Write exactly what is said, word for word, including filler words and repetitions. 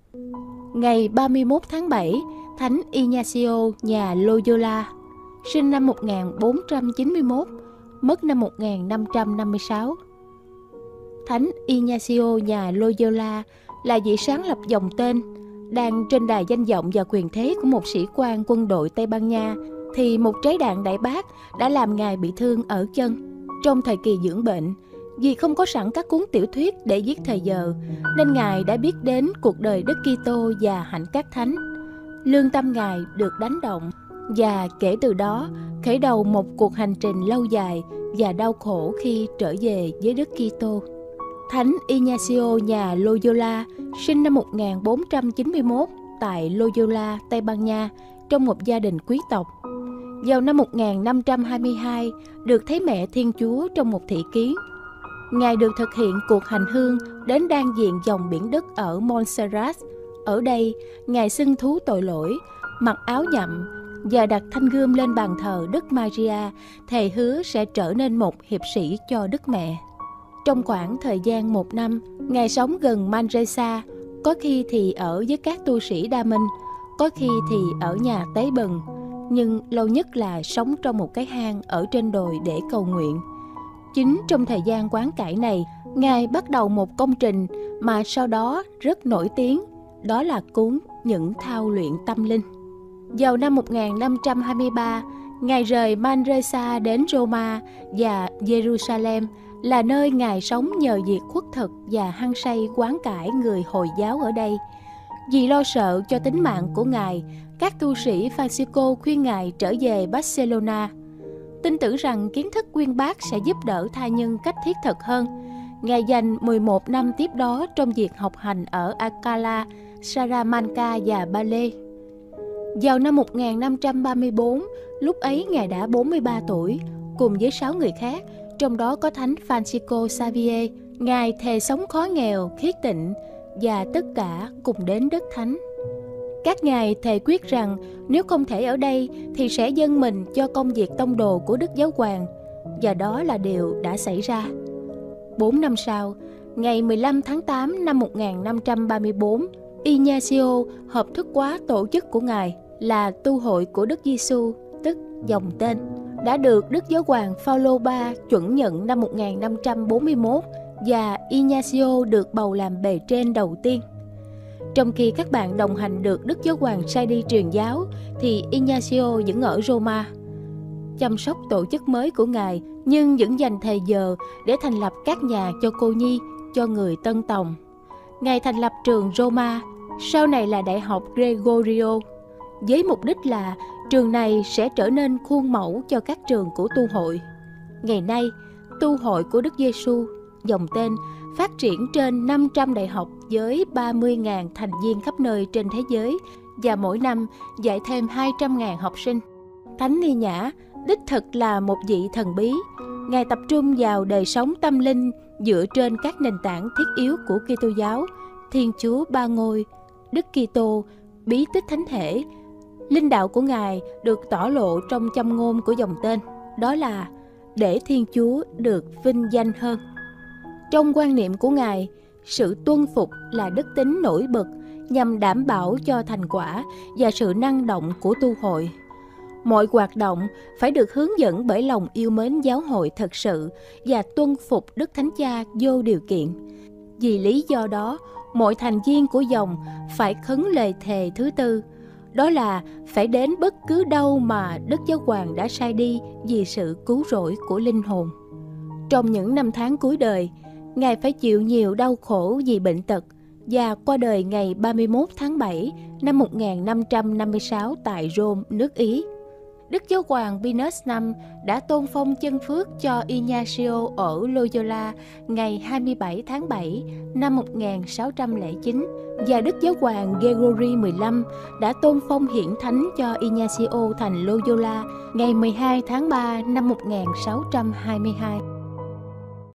Ngày ba mươi mốt tháng bảy, Thánh Ignacio nhà Loyola, sinh năm một nghìn bốn trăm chín mươi mốt, mất năm một nghìn năm trăm năm mươi sáu. Thánh Ignacio nhà Loyola là vị sáng lập dòng tên. Đang trên đài danh vọng và quyền thế của một sĩ quan quân đội Tây Ban Nha, thì một trái đạn đại bác đã làm Ngài bị thương ở chân. Trong thời kỳ dưỡng bệnh, vì không có sẵn các cuốn tiểu thuyết để giết thời giờ, nên Ngài đã biết đến cuộc đời Đức Kitô và hạnh các thánh. Lương tâm Ngài được đánh động, và kể từ đó khởi đầu một cuộc hành trình lâu dài và đau khổ khi trở về với Đức Kitô. Thánh Ignacio nhà Loyola sinh năm một nghìn bốn trăm chín mươi mốt tại Loyola, Tây Ban Nha, trong một gia đình quý tộc. Vào năm một nghìn năm trăm hai mươi hai, được thấy mẹ Thiên Chúa trong một thị kiến. Ngài được thực hiện cuộc hành hương đến đan diện dòng biển Đức ở Montserrat. Ở đây, Ngài xưng thú tội lỗi, mặc áo nhậm và đặt thanh gươm lên bàn thờ Đức Maria, thề hứa sẽ trở nên một hiệp sĩ cho Đức Mẹ. Trong khoảng thời gian một năm, Ngài sống gần Manresa, có khi thì ở với các tu sĩ Đa Minh, có khi thì ở nhà Tế Bần, nhưng lâu nhất là sống trong một cái hang ở trên đồi để cầu nguyện. Chính trong thời gian quán cải này, Ngài bắt đầu một công trình mà sau đó rất nổi tiếng, đó là cuốn Những Thao luyện tâm linh. Vào năm một nghìn năm trăm hai mươi ba, Ngài rời Manresa đến Roma và Jerusalem, là nơi Ngài sống nhờ việc khuất thực và hăng say quán cải người Hồi giáo ở đây. Vì lo sợ cho tính mạng của Ngài, các tu sĩ Francisco khuyên Ngài trở về Barcelona. Tin tưởng rằng kiến thức uyên bác sẽ giúp đỡ tha nhân cách thiết thực hơn. Ngài dành mười một năm tiếp đó trong việc học hành ở Alcalá, Salamanca và Bale. Vào năm một nghìn năm trăm ba mươi tư, lúc ấy Ngài đã bốn mươi ba tuổi, cùng với sáu người khác, trong đó có Thánh Francisco Xavier. Ngài thề sống khó nghèo, khiết tịnh và tất cả cùng đến đất thánh. Các ngài thề quyết rằng nếu không thể ở đây thì sẽ dâng mình cho công việc tông đồ của Đức Giáo Hoàng, và đó là điều đã xảy ra. Bốn năm sau, ngày mười lăm tháng tám năm một nghìn năm trăm ba mươi tư, Ignacio hợp thức hóa tổ chức của Ngài là Tu hội của Đức Giêsu, tức dòng tên, đã được Đức Giáo hoàng Phaolô đệ tam chuẩn nhận năm một nghìn năm trăm bốn mươi mốt, và Ignacio được bầu làm bề trên đầu tiên. Trong khi các bạn đồng hành được Đức Giáo hoàng sai đi truyền giáo, thì Ignacio vẫn ở Roma, chăm sóc tổ chức mới của Ngài, nhưng vẫn dành thời giờ để thành lập các nhà cho cô nhi, cho người Tân Tòng. Ngài thành lập trường Roma, sau này là Đại học Gregorio, với mục đích là trường này sẽ trở nên khuôn mẫu cho các trường của tu hội. Ngày nay, tu hội của Đức Giêsu, dòng tên, phát triển trên năm trăm đại học với ba mươi nghìn thành viên khắp nơi trên thế giới, và mỗi năm dạy thêm hai trăm nghìn học sinh. Thánh Ni Nhã đích thực là một vị thần bí. Ngài tập trung vào đời sống tâm linh dựa trên các nền tảng thiết yếu của Kitô giáo, Thiên Chúa Ba Ngôi, Đức Kitô, bí tích thánh thể. Linh đạo của Ngài được tỏ lộ trong châm ngôn của dòng tên, đó là để Thiên Chúa được vinh danh hơn. Trong quan niệm của Ngài, sự tuân phục là đức tính nổi bật nhằm đảm bảo cho thành quả và sự năng động của tu hội. Mọi hoạt động phải được hướng dẫn bởi lòng yêu mến giáo hội thật sự và tuân phục Đức Thánh Cha vô điều kiện. Vì lý do đó, mọi thành viên của dòng phải khấn lời thề thứ tư, đó là phải đến bất cứ đâu mà Đức Giáo hoàng đã sai đi vì sự cứu rỗi của linh hồn. Trong những năm tháng cuối đời, Ngài phải chịu nhiều đau khổ vì bệnh tật và qua đời ngày ba mươi mốt tháng bảy năm một nghìn năm trăm năm mươi sáu tại Rome, nước Ý. Đức Giáo hoàng Pius đệ năm đã tôn phong chân phước cho Ignacio ở Loyola ngày hai mươi bảy tháng bảy năm một nghìn sáu trăm lẻ chín, và Đức Giáo hoàng Gregory mười lăm đã tôn phong hiển thánh cho Ignacio thành Loyola ngày mười hai tháng ba năm một nghìn sáu trăm hai mươi hai.